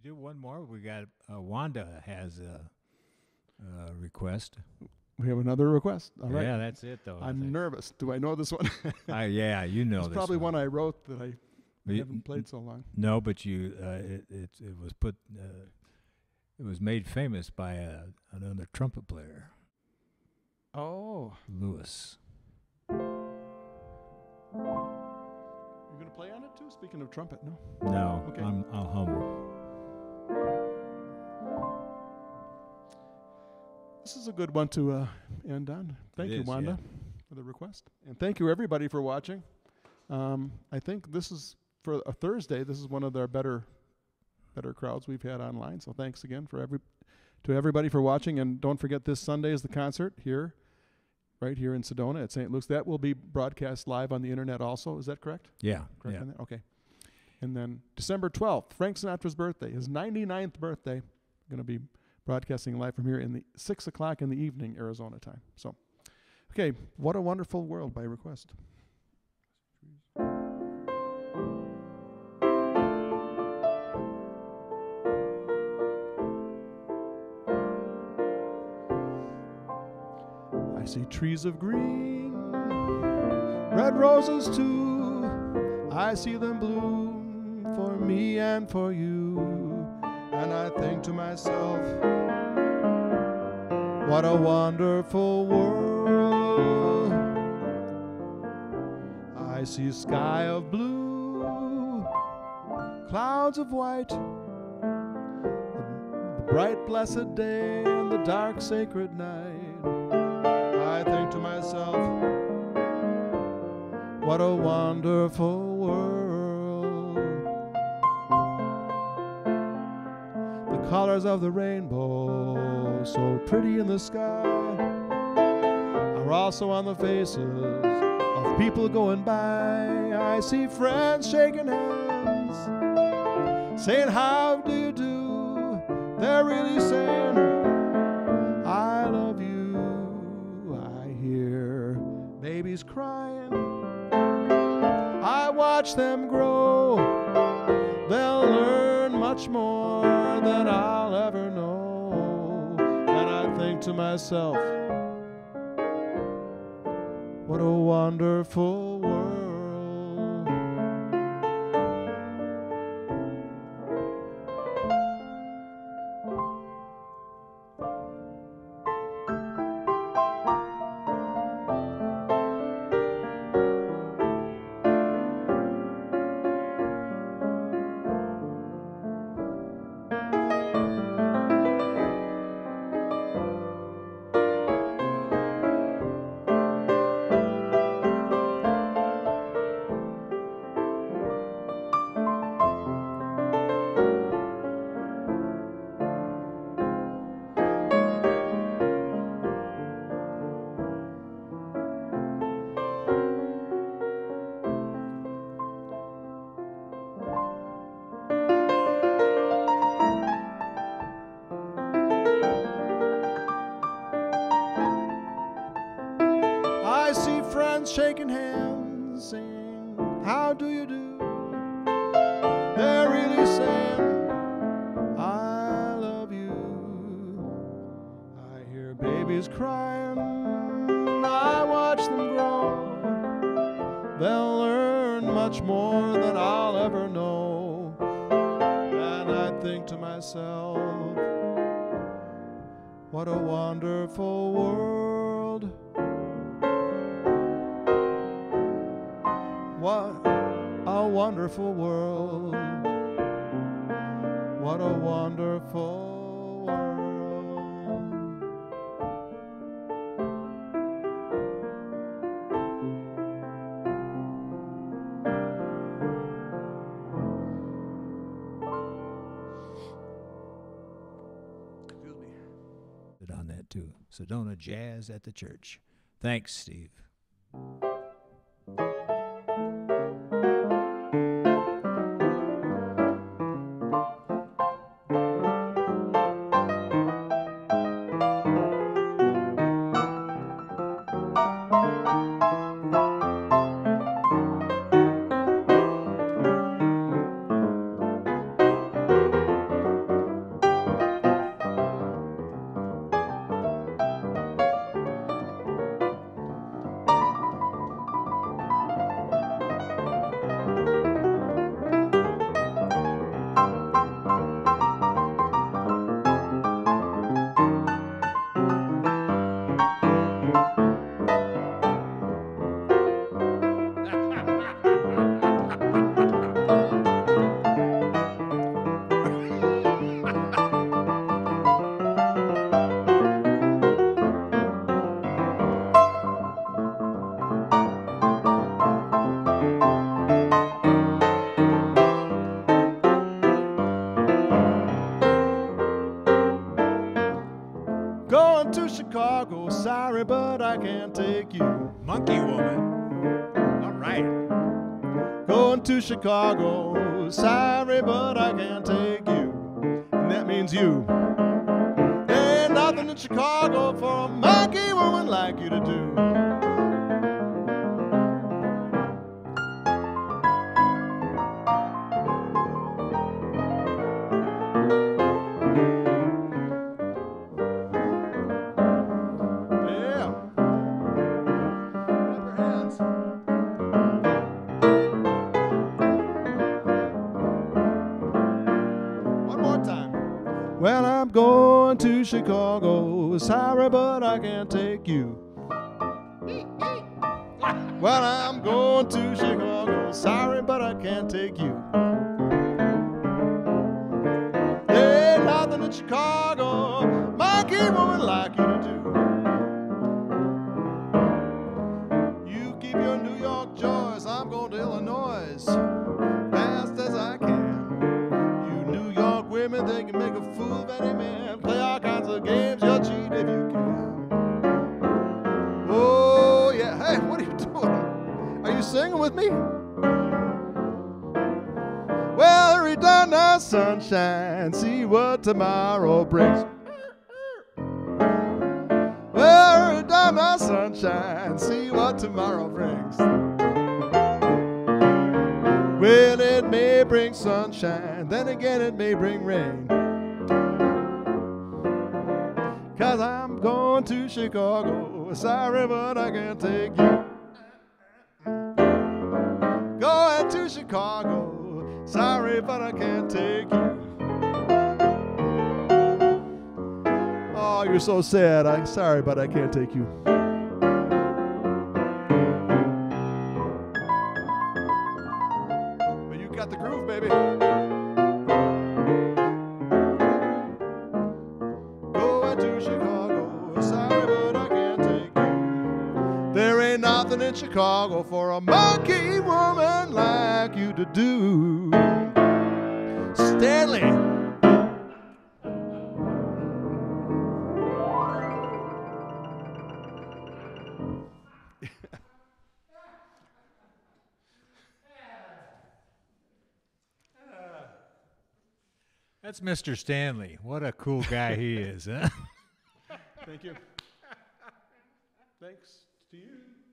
do one more. We got Wanda has a request. We have another request. All right. Yeah, that's it though. I'm nervous. Do I know this one? Yeah, you know it's this. Probably one I wrote that I haven't played so long. No, but you it was put it was made famous by another trumpet player. Oh, Lewis. You're gonna play on it too? Speaking of trumpet, no. No, Okay. I'll hum. This is a good one to end on. Thank you, Wanda, for the request, and thank you everybody for watching. I think this is for a Thursday. This is one of our better crowds we've had online. So thanks again to everybody for watching, and don't forget this Sunday is the concert here, right here in Sedona at St. Luke's. That will be broadcast live on the internet also. Is that correct? Yeah. Correct on that? Okay. And then December 12th, Frank Sinatra's birthday, his 99th birthday, going to be broadcasting live from here in the 6 o'clock in the evening, Arizona time. So, okay, What a Wonderful World by request. I see trees of green, red roses too. I see them bloom for me and for you. And I think to myself, what a wonderful world. I see sky of blue, clouds of white, the bright blessed day and the dark sacred night. I think to myself, what a wonderful world. The colors of the rainbow, so pretty in the sky, are also on the faces of people going by. I see friends shaking hands, saying, how do you do? They're really saying, I love you. I hear babies crying, I watch them grow. They'll learn much more than I'll ever know. And I think to myself, what a wonderful world. I see friends shaking hands, saying, how do you do? They're really saying, I love you. I hear babies crying, I watch them grow. They'll learn much more than I'll ever know. And I think to myself, what a wonderful world. What a wonderful world. What a wonderful world. Excuse me. On that too. Sedona Jazz at the Church. Thanks, Steve. Going to Chicago, sorry, but I can't take you. Monkey woman. All right. Going to Chicago, sorry, but I can't take you. And that means you. There ain't nothing in Chicago for a monkey woman like you to do. Yeah. Clap your hands. One more time. Well, I'm going to Chicago. Sorry, but I can't take you. Well, I'm going to Chicago. Sorry, but I can't take you. There ain't nothing in Chicago monkey woman like you to do. You keep your New York joys. I'm going to Illinois fast as I can. You New York women, they can make a fool of any man. Play all kinds of games, you'll cheat if you can. Oh, yeah. Hey, what are you doing? Are you singing with me? Well, hurry down now, sunshine, see what tomorrow brings. Well, hurry down now, sunshine, see what tomorrow brings. Well, it may bring sunshine, then again it may bring rain. 'Cause I'm going to Chicago, sorry but I can't take you. Going to Chicago, sorry but I can't take you. Oh, you're so sad, I'm sorry but I can't take you. But you got the groove, baby. Going to Chicago, sorry but I can't take you. There ain't nothing in Chicago for a monkey woman like you to do. Stanley. That's Mr. Stanley. What a cool guy he is, huh? Thank you. Thanks to you.